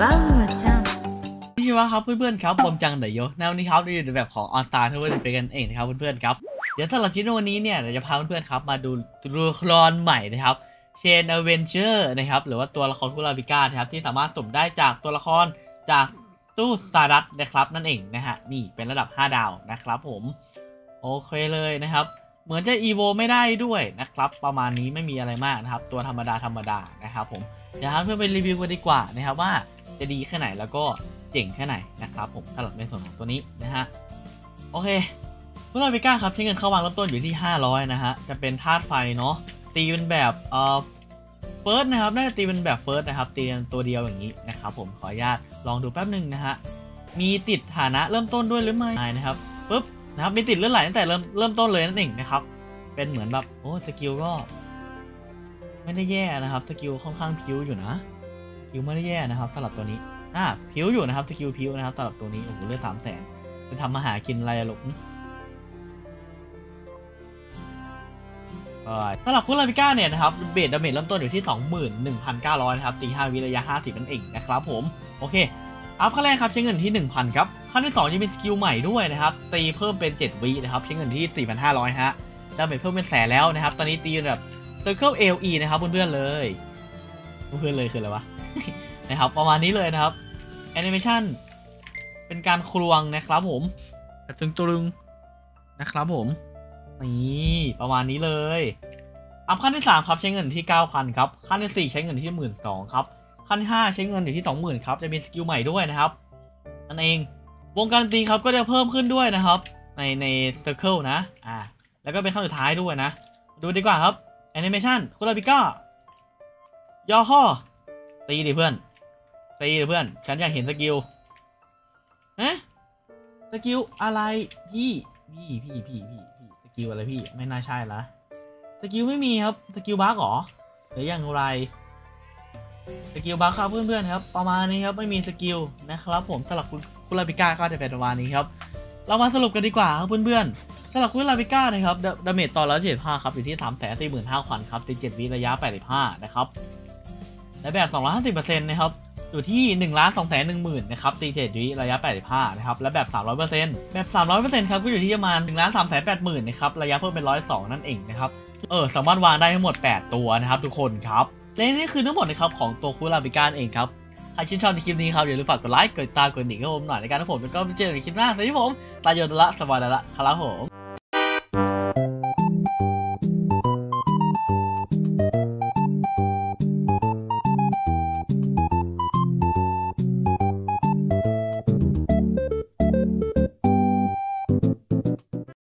バウアちゃんนี่ว่าครับเพื่อนๆครับผมจังเดยโยแนวนี้ครับเราอยู่ในแบบของออนตาเทเวอร์เฟกันเองนะครับเพื่อนๆครับเดี๋ยวสำหรับคลิปในวันนี้เนี่ยเราจะพาเพื่อนๆครับมาดูตัวละครใหม่นะครับเชนอเวนเจอร์นะครับหรือว่าตัวละครคุราบิก้าครับที่สามารถสุ่มได้จากตัวละครจากตู้สตาร์ดัตนะครับนั่นเองนะฮะนี่เป็นระดับ5 ดาวนะครับผมโอเคเลยนะครับเหมือนจะอีโวไม่ได้ด้วยนะครับประมาณนี้ไม่มีอะไรมากนะครับตัวธรรมดานะครับผมเดี๋ยวเพื่อนไปรีวิวกันดีกว่านะครับว่าจะดีแค่ไหนแล้วก็เจ๋งแค่ไหนนะครับผมสำหรับในส่วนของตัวนี้นะฮะโอเคคุราบิก้าครับใช้เงินเข้าวางเริ่มต้นอยู่ที่500นะฮะจะเป็นธาตุไฟเนาะตีเป็นแบบเฟิร์สนะครับน่าจะตีเป็นแบบเฟิร์สนะครับตีเป็นตัวเดียวอย่างนี้นะครับผมขออนุญาตลองดูแป๊บหนึ่งนะฮะมีติดฐานะเริ่มต้นด้วยหรือไม่นะครับปุ๊บนะครับมีติดเลื่อนไหลตั้งแต่เริ่มต้นเลยนั่นเองนะครับเป็นเหมือนแบบโอ้สกิลก็ไม่ได้แย่นะครับสกิลค่อนข้างพิ้วอยู่นะสกิลไม่ได้แย่นะครับสำหรับตัวนี้พิ้วอยู่นะครับสกิลพิ้วนะครับสำหรับตัวนี้โอ้โหเลือด300,000จะทำมาหากินอะไรหรอกสำหรับคุราบิก้าเนี่ยนะครับเบสดาเมจเริ่มต้นอยู่ที่ 21,900 นะครับตี5 วิระยะ50นั่นเองนะครับผมโอเคอัพขั้นแรกครับใช้เงินที่ 1,000 ครับขั้นที่2จะมีสกิลใหม่ด้วยนะครับตีเพิ่มเป็น7 วินะครับใช้เงินที่ 4,500 ฮะดาเมจเพิ่มเป็น100,000แล้วนะครับตอนนี้ตีแบบ Circle LE นะครับเพื่อนๆเลยคืออะไรวะ นะครับประมาณนี้เลยนะครับแอนิเมชันเป็นการคลวงนะครับผมตึงนะครับผมนี่ประมาณนี้เลยอัพขั้นที่3ครับใช้เงินที่ 9,000 ครับขั้นที่4ใช้เงินที่ 12,000 ครับขั้นที่5ใช้เงินอยู่ที่ 20,000 ครับจะมีสกิลใหม่ด้วยนะครับนั่นเองวงการตีครับก็จะเพิ่มขึ้นด้วยนะครับในเซอร์เคิลนะแล้วก็เป็นขั้นสุดท้ายด้วยนะดูดีกว่าครับแอนิเมชันคุราบิก้าย่อข้อตีดิเพื่อนฉันอยากเห็นสกิลสกิลอะไรพี่สกิลอะไรพี่ไม่น่าใช่ละสกิลไม่มีครับสกิลบั๊กหรอหรืออย่างไรสกิลบั๊กครับเพื่อนๆครับประมาณนี้ครับไม่มีสกิลนะครับผมสำหรับคุราบิก้าก็จะเป็นประมาณนี้ครับเรามาสรุปกันดีกว่าครับเพื่อนๆสำหรับคุราบิก้านะครับดาเมจต่อ175ครับอยู่ที่ 345,000 ครับตี7 วิระยะ85นะครับและแบบ 250% นะครับอยู่ที่ 1,210,000 นะครับตี7 วิระยะ85นะครับและแบบ 300% แบบ 300% ครับก็อยู่ที่ประมาณ 1,380,000 นะครับระยะเพิ่มเป็น102นั่นเองนะครับสามารถวางได้ทั้งหมด8ตัวนะครับทุกคนครับและนี่คือทั้งหมดนะครับของตัวคุราบิก้าเองครับใครชื่นชอบในคลิปนี้ครับอย่าลืมฝากกดไลค์กดติดตามกดดิ่งให้ผมหน่อยในการที่ผมจะก็ไปเจอกันในคลิปหน้าสวัสดีผมตายโยนละสวัสดีละครับผม